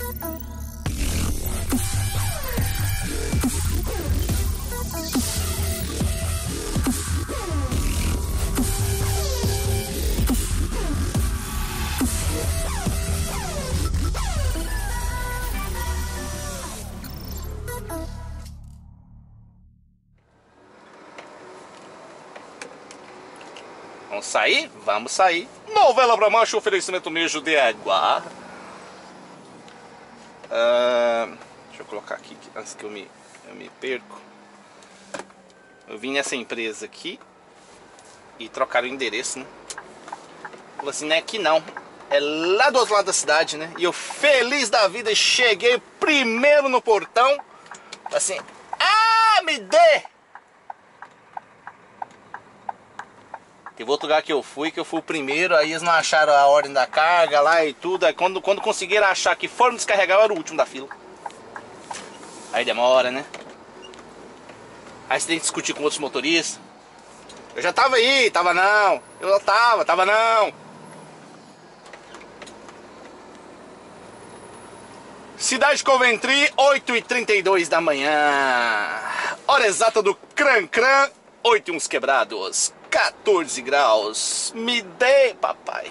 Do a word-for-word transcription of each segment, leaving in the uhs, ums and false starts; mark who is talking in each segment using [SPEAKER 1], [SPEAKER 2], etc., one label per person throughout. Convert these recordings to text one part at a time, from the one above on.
[SPEAKER 1] Vamos sair? Vamos sair. Novela pra Macho, oferecimento mijo de água. Uh, deixa eu colocar aqui antes que eu me, eu me perco. Eu vim nessa empresa aqui e trocaram o endereço, né? Falei assim, não é aqui não. É lá do outro lado da cidade, né? E eu feliz da vida cheguei primeiro no portão. Assim, ah, me dê! Teve outro lugar que eu fui, que eu fui o primeiro, aí eles não acharam a ordem da carga lá e tudo. Aí quando, quando conseguiram achar que foram descarregar, eu era o último da fila. Aí demora, né? Aí você tem que discutir com outros motoristas. Eu já tava aí, tava não. Eu já tava, tava não. Cidade de Coventry, oito e trinta e dois da manhã. Hora exata do Cran Cran, oito e uns quebrados. quatorze graus. Me dê, papai.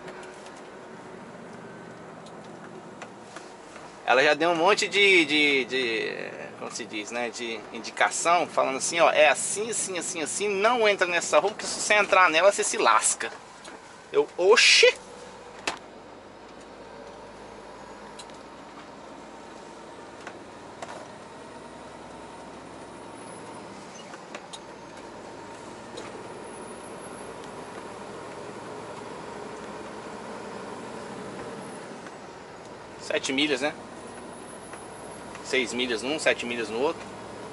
[SPEAKER 1] Ela já deu um monte de, de, de, como se diz, né? De indicação, falando assim, ó, é assim, assim, assim, assim, não entra nessa rua, porque se você entrar nela, você se lasca. Eu, oxi! Sete milhas, né? Seis milhas num, sete milhas no outro.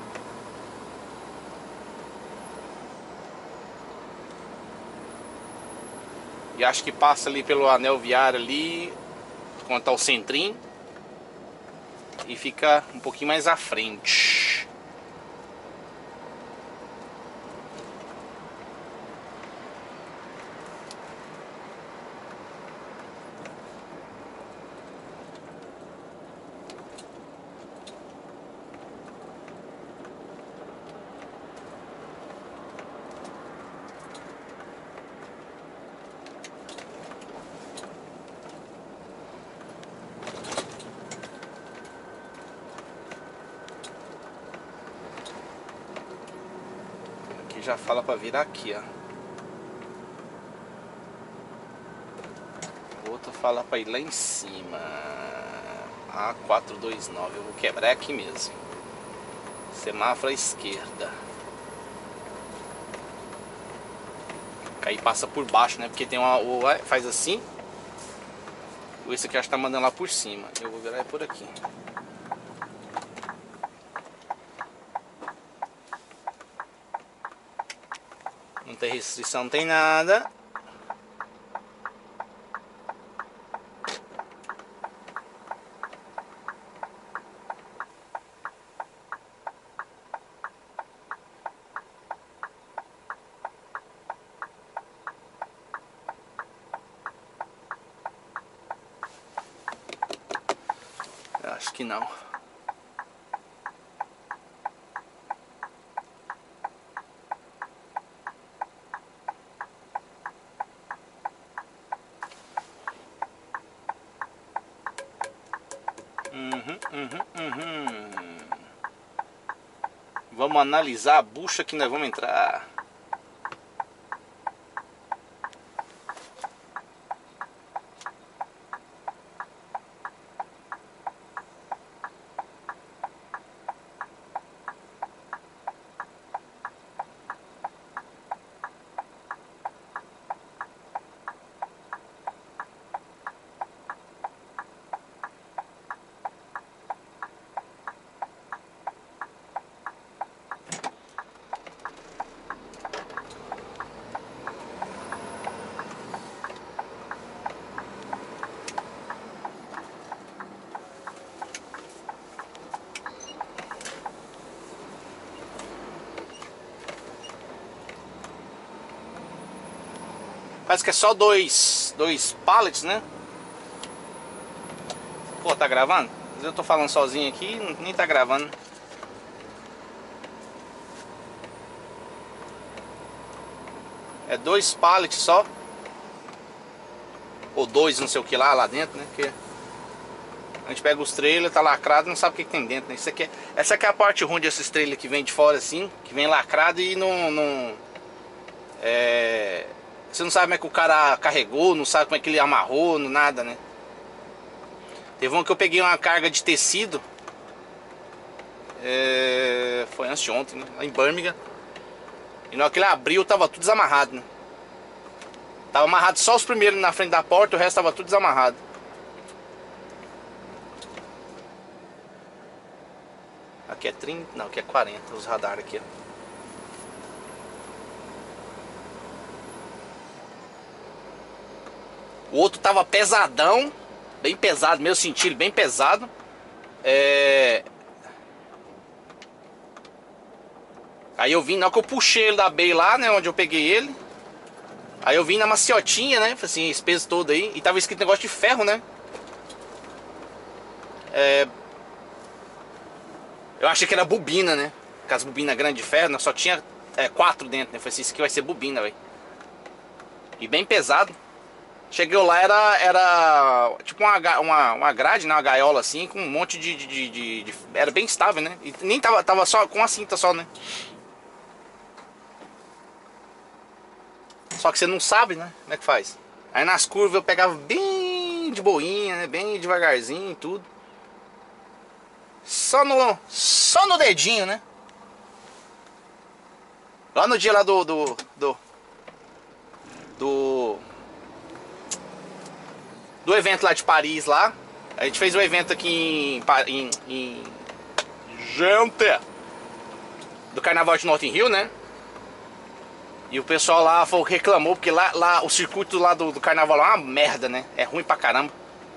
[SPEAKER 1] E acho que passa ali pelo anel viário ali, quando tá o centrinho, e fica um pouquinho mais à frente. Já fala pra virar aqui, ó. O outro fala pra ir lá em cima. A quatrocentos e vinte e nove. Eu vou quebrar aqui mesmo. Semáforo à esquerda. Aí passa por baixo, né? Porque tem uma. O, faz assim. Esse aqui acho que tá mandando lá por cima. Eu vou virar por aqui. Não tem restrição, não tem nada. Eu acho que não. Uhum, uhum, uhum. Vamos analisar a bucha que nós vamos entrar. Parece que é só dois, dois pallets, né? Pô, tá gravando? Eu tô falando sozinho aqui, nem tá gravando. É dois pallets só. Ou dois, não sei o que lá, lá dentro, né? Que a gente pega os trailers, tá lacrado, não sabe o que, que tem dentro, né? Isso aqui é, essa aqui é a parte ruim desses trailers que vem de fora assim, que vem lacrado e não... não é, você não sabe como é que o cara carregou, não sabe como é que ele amarrou, não, nada, né? Teve um que eu peguei uma carga de tecido. É, foi antes de ontem, né? Lá em Birmingham. E na hora que ele abriu, tava tudo desamarrado, né? Tava amarrado só os primeiros na frente da porta, o resto tava tudo desamarrado. Aqui é trinta, não, aqui é quarenta os radares aqui, ó. O outro tava pesadão, bem pesado, meu senti ele bem pesado. É... Aí eu vim, na hora que eu puxei ele da Bay lá, né, onde eu peguei ele. Aí eu vim na maciotinha, né, assim, esse peso todo aí. E tava escrito negócio de ferro, né. É... Eu achei que era bobina, né, com as bobinas grandes de ferro, né? Só tinha é, quatro dentro, né. Falei assim, isso aqui vai ser bobina, velho. E bem pesado. Cheguei lá, era, era tipo uma, uma, uma grade, né, uma gaiola assim, com um monte de, de, de, de... Era bem estável, né, e nem tava, tava só com a cinta só, né. Só que você não sabe, né, como é que faz. Aí nas curvas eu pegava bem de boinha, né, bem devagarzinho e tudo. Só no, só no dedinho, né. Lá no dia lá do, do, do, do... do evento lá de Paris lá. A gente fez o evento aqui em, em, em gente do Carnaval de Notting Hill, né? E o pessoal lá foi, reclamou porque lá, lá o circuito lá do, do Carnaval lá é uma merda, né? É ruim pra caramba.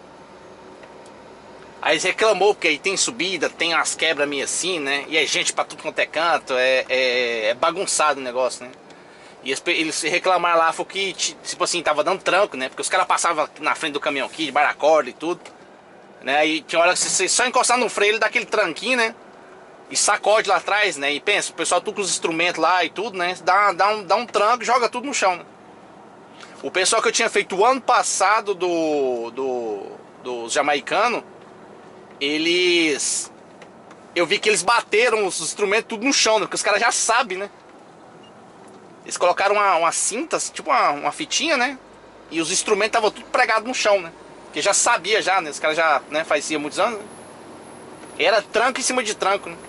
[SPEAKER 1] Aí eles reclamou porque aí tem subida, tem umas quebras meio assim, né? E é gente pra tudo quanto é canto, é, é, é bagunçado o negócio, né? E eles, eles reclamaram lá, foi que, tipo assim, tava dando tranco, né? Porque os caras passavam na frente do caminhão aqui, de baracorda e tudo, né? E tinha hora que você só encostar no freio, ele dá aquele tranquinho, né? E sacode lá atrás, né? E pensa, o pessoal tudo com os instrumentos lá e tudo, né? Dá, dá, um, dá um tranco e joga tudo no chão, né? O pessoal que eu tinha feito o ano passado do, do, dos jamaicanos, eles... Eu vi que eles bateram os instrumentos tudo no chão, né? Porque os caras já sabem, né? Eles colocaram uma, uma cinta, tipo uma, uma fitinha, né? E os instrumentos estavam tudo pregados no chão, né? Porque já sabia já, né? Os caras já, né, fazia muitos anos, né? Era tranco em cima de tranco, né?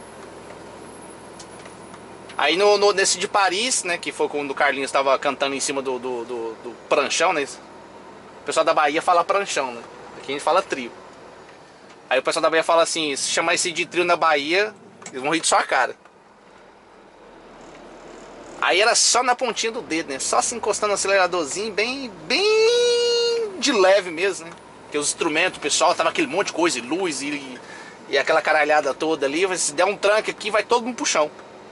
[SPEAKER 1] Aí no, no, nesse de Paris, né? Que foi quando o Carlinhos estava cantando em cima do, do, do, do pranchão, né? O pessoal da Bahia fala pranchão, né? Aqui a gente fala trio. Aí o pessoal da Bahia fala assim, se chamar esse de trio na Bahia, eles vão rir de sua cara. Aí era só na pontinha do dedo, né? Só se encostando no aceleradorzinho, bem, bem de leve mesmo, né? Porque os instrumentos, o pessoal, tava aquele monte de coisa, luz e, e aquela caralhada toda ali. Se der um tranque aqui, vai todo mundo pro chão.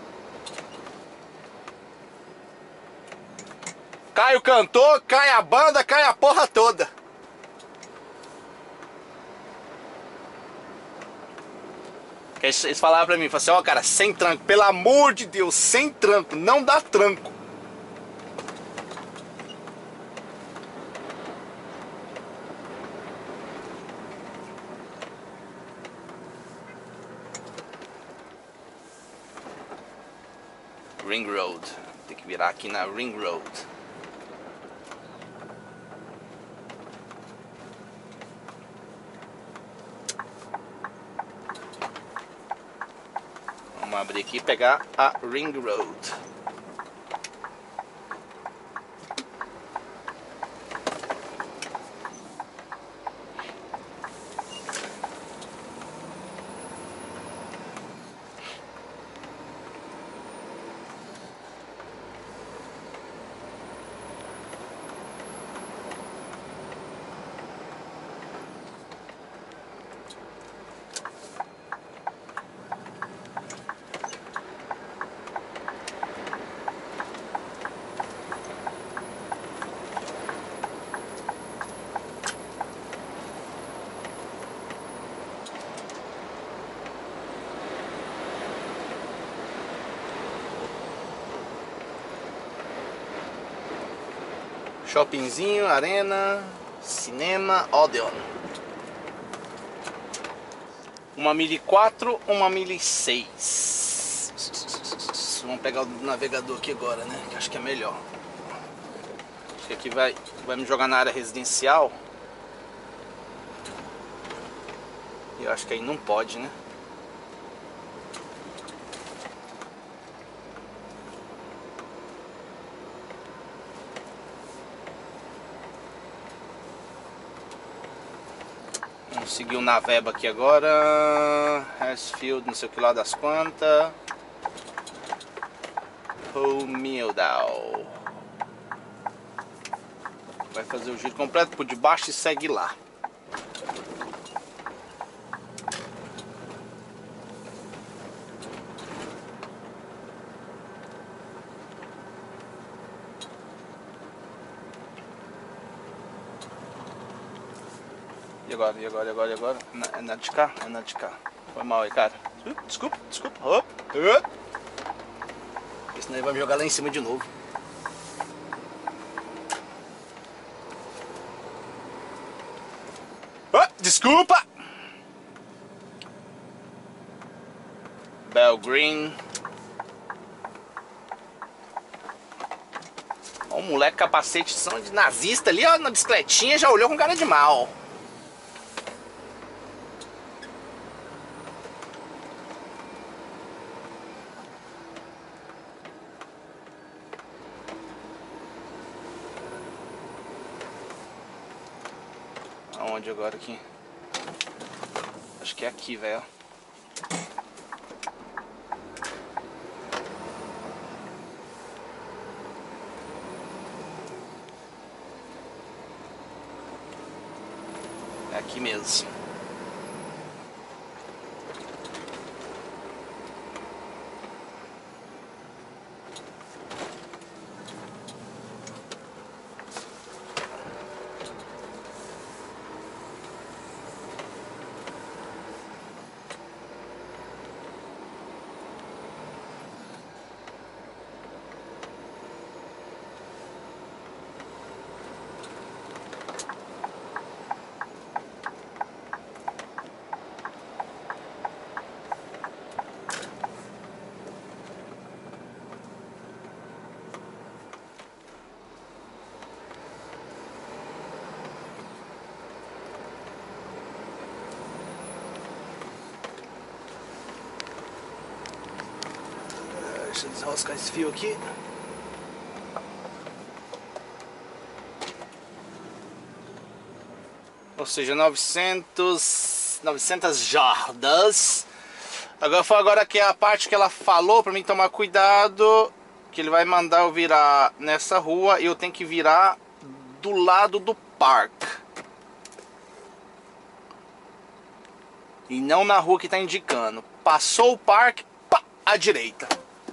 [SPEAKER 1] Cai o cantor, cai a banda, cai a porra toda. Eles falavam pra mim, falaram assim, ó, cara, sem tranco, pelo amor de Deus, sem tranco, não dá tranco. Ring Road, tem que virar aqui na Ring Road. Vamos abrir aqui e pegar a Ring Road. Shoppingzinho, arena, cinema, Odeon. Uma mili quatro, uma mili seis. Vamos pegar o navegador aqui agora, né? Que acho que é melhor. Acho que aqui vai, vai me jogar na área residencial. E eu acho que aí não pode, né? Vamos seguir o Naveba aqui agora. Hesfield, não sei o que lá das quantas. Romildal. Vai fazer o giro completo por debaixo e segue lá. E agora, e agora, e agora, e agora? É nada de cá? É nada de cá. Foi mal aí, cara. Desculpa, desculpa. Hop, hop. Porque senão ele vai me jogar lá em cima de novo. Oh, desculpa! Bell Green. Ó, o moleque capacete são de nazista ali, ó, na bicicletinha, já olhou com cara de mal. Aonde agora aqui? Acho que é aqui, velho. É aqui mesmo. Deixa eu desroscar esse fio aqui. Ou seja, novecentos, novecentas jardas. Agora foi agora que é a parte que ela falou pra mim tomar cuidado, que ele vai mandar eu virar nessa rua e eu tenho que virar do lado do parque. E não na rua que tá indicando. Passou o parque, pá, à direita.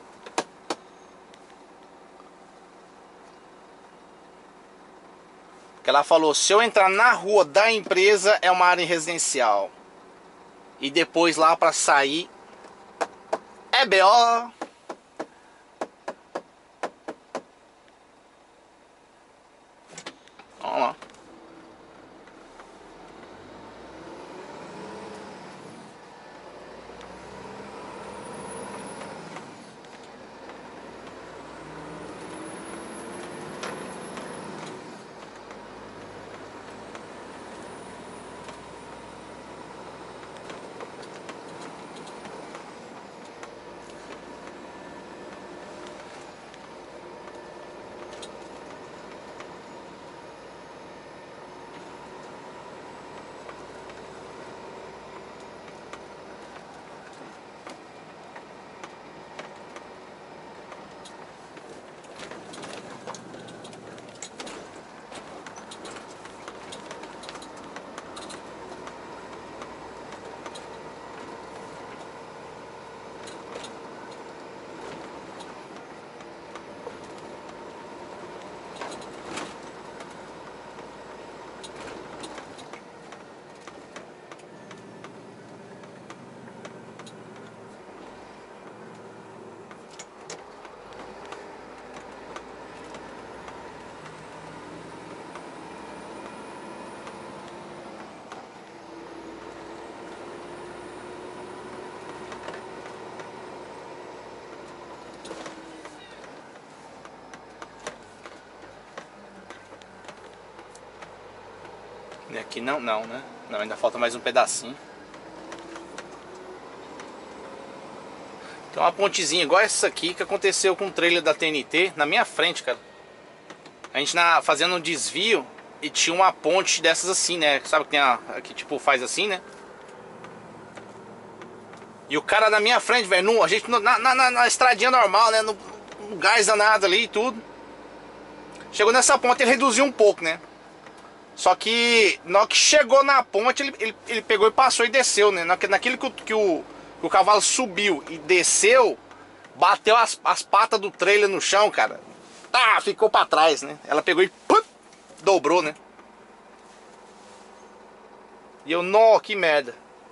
[SPEAKER 1] Ela falou, se eu entrar na rua da empresa é uma área residencial. E depois lá pra sair é B O. Vamos lá. E aqui não, não, né? Não, ainda falta mais um pedacinho. Tem uma pontezinha igual essa aqui que aconteceu com o trailer da T N T na minha frente, cara. A gente na, fazendo um desvio e tinha uma ponte dessas assim, né? Sabe que tem a que tipo faz assim, né? E o cara na minha frente, velho, a gente na, na, na estradinha normal, né? No, no gás danado ali e tudo. Chegou nessa ponte, ele reduziu um pouco, né? Só que na hora que chegou na ponte, ele, ele, ele pegou e passou e desceu, né? Naquele que o, que o, que o cavalo subiu e desceu, bateu as, as patas do trailer no chão, cara. Tá, ficou pra trás, né? Ela pegou e pum, dobrou, né? E eu, nó, que merda.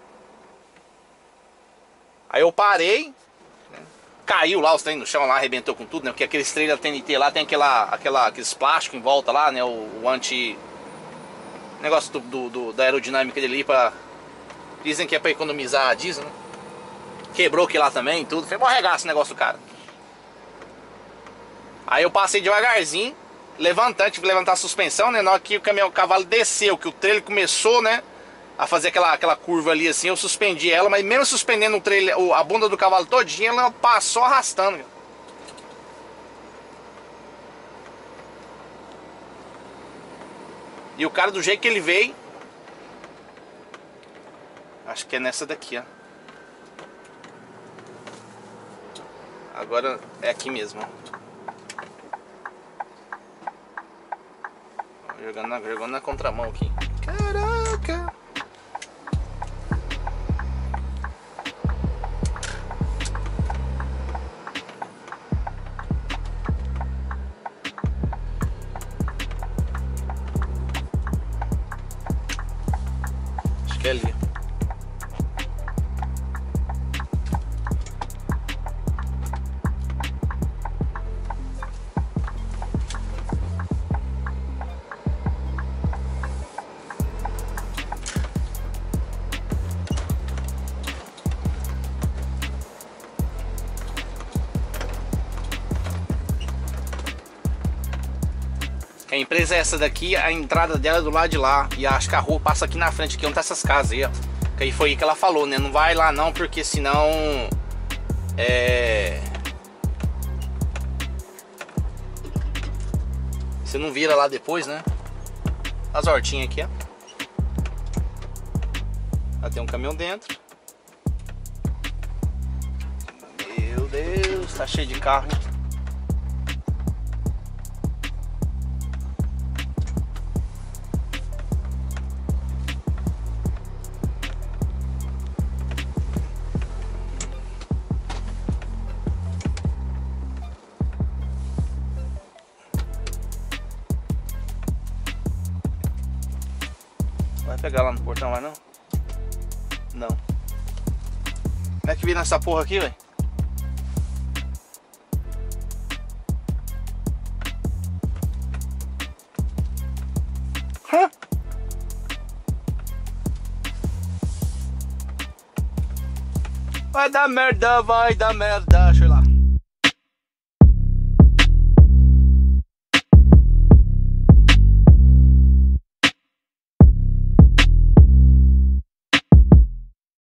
[SPEAKER 1] Aí eu parei, né? Caiu lá os trem no chão, lá, arrebentou com tudo, né? Porque aqueles trailers da T N T lá tem aquela, aquela, aqueles plásticos em volta lá, né? O, o anti... negócio do, do, do, da aerodinâmica dele pra... Dizem que é pra economizar a diesel, né? Quebrou aqui lá também e tudo. Foi bom arregaço esse negócio do cara. Aí eu passei devagarzinho, levantando, tive que levantar a suspensão, né? Na hora que o caminhão, o cavalo desceu, que o trailer começou, né? A fazer aquela, aquela curva ali assim, eu suspendi ela, mas mesmo suspendendo o trailer, a bunda do cavalo todinha, ela passou arrastando. E o cara, do jeito que ele veio, acho que é nessa daqui, ó. Agora é aqui mesmo, ó. Jogando na, jogando na contramão aqui. Caraca! Acho que é ali. A empresa é essa daqui, a entrada dela é do lado de lá. E acho que a rua passa aqui na frente, aqui onde tá essas casas aí, ó. Que aí foi aí que ela falou, né? Não vai lá não, porque senão... É... Você não vira lá depois, né? As hortinhas aqui, ó. Lá tem um caminhão dentro. Meu Deus, tá cheio de carro, hein? Vai pegar lá no portão, vai não? Não. Como é que vira essa porra aqui, velho? Hã? Vai dar merda, vai dar merda.